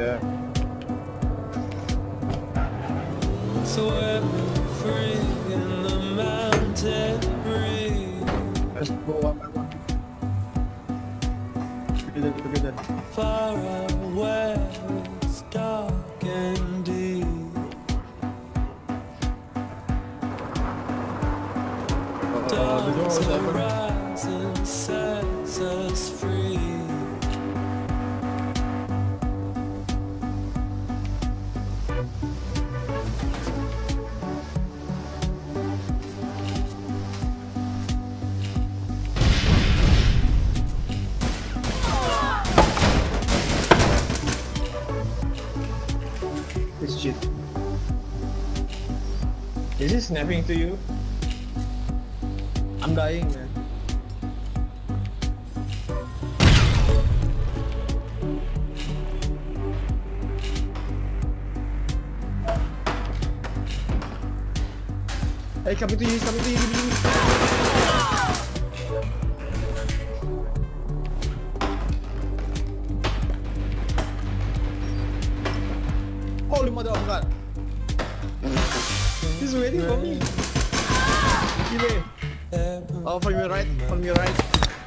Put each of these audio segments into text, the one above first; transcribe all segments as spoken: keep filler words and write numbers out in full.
Yeah. Swimming free in the mountain breeze. Let's go one by one. Together, together. Far away, it's dark and deep. Uh, the door is open. Horizon sets us free. It's shit. Is he snapping to you? I'm dying, man. Hey, coming to you, coming to you, coming to you. Holy mother of God! He's waiting for me. Gile. Oh, from your right, from your right.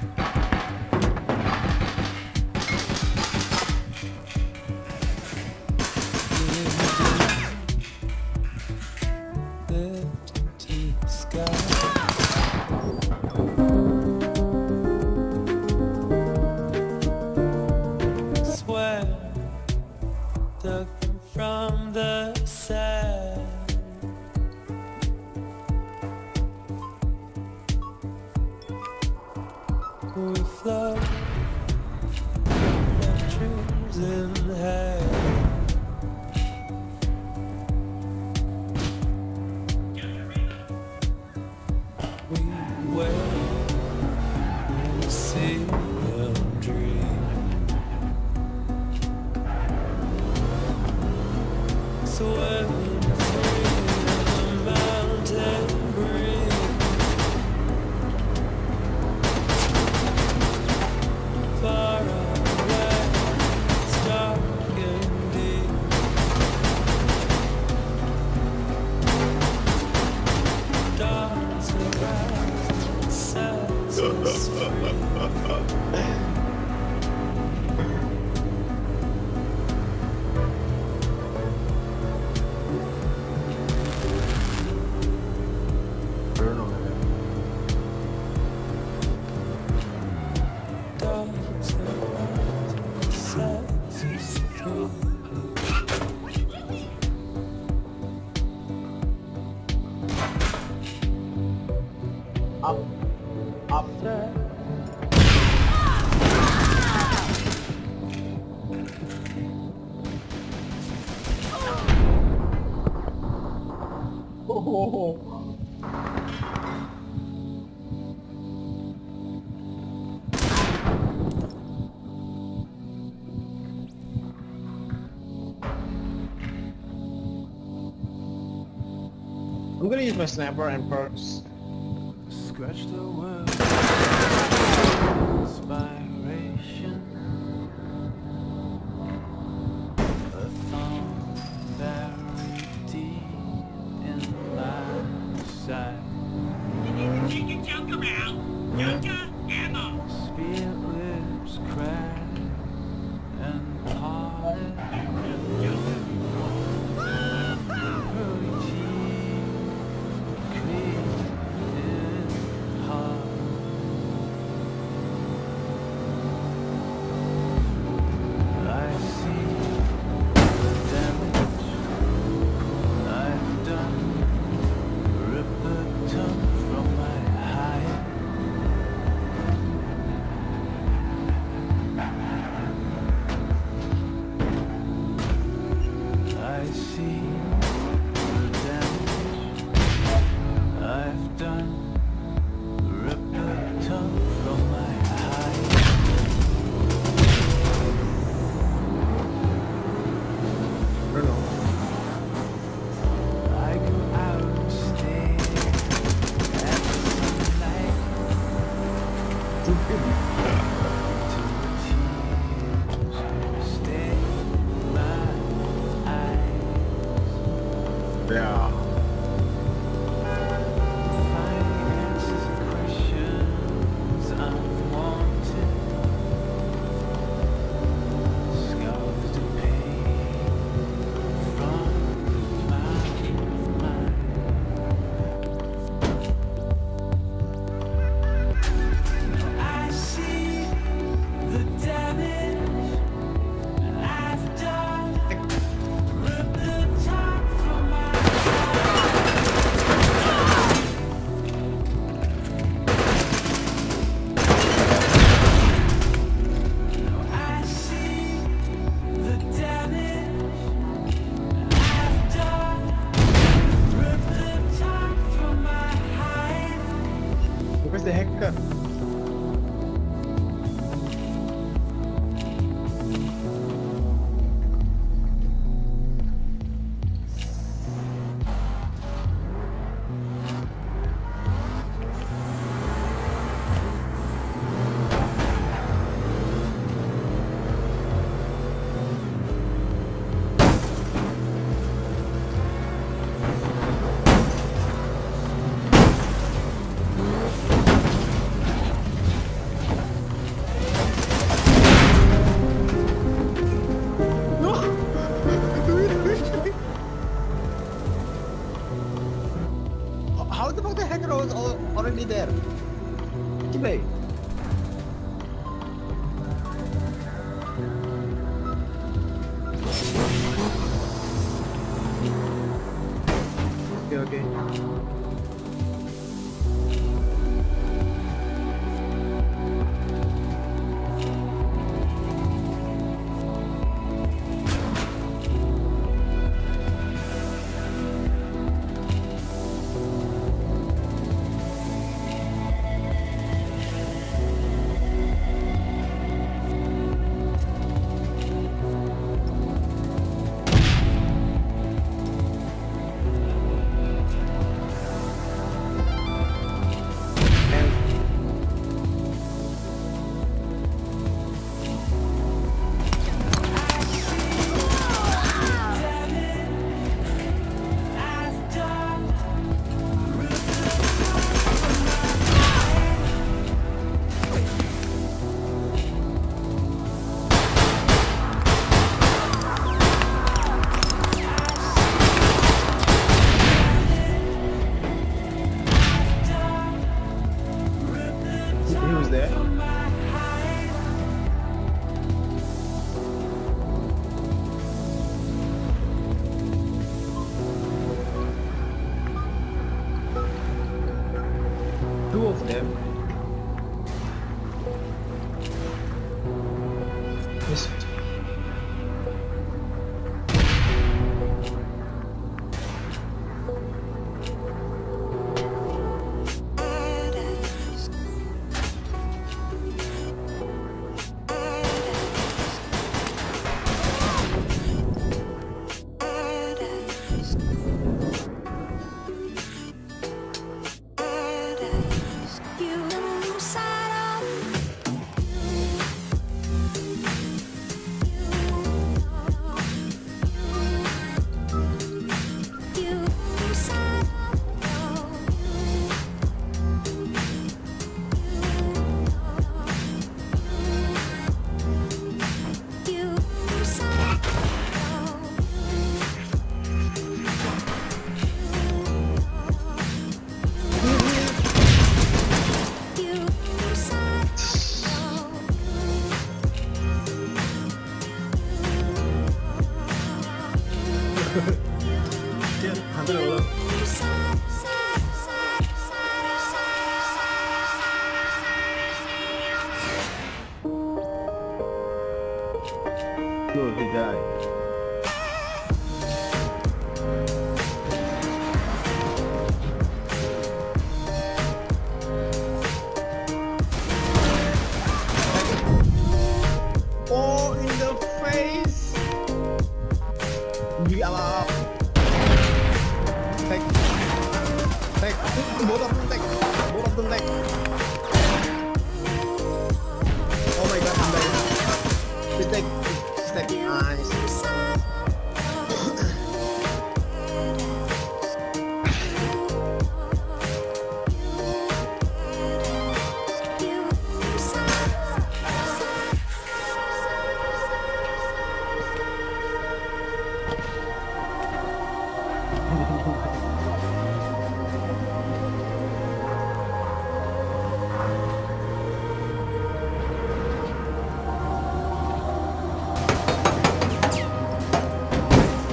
From the sand, we float like dreams in hand. We wait and see them dream. Swimming free in the mountain breeze. Far away, it's dark and deep. Dark surprise sets us free. Up, up. Oh. I'm gonna use my sniper and perks. Scratch the word inspiration. A thorn buried deep in my side. Take your junk around. Younger ammo. Spear lips crack and parted. Pearly teeth clear in heart. I see the damage I've done. Rip the tongue from my hide. the hacker? How the fuck the hacker was al- already there? Gimana? Oke oke. He was there. Two of them. Yes. Dia hampir ulang. Good, he died. Oh, in the face! Di alam. Take. Take. Both of them take. Both of them take. Oh my god, I'm dying. Just take. Just take. Nice.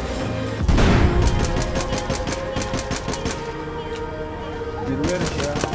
Di luar ya.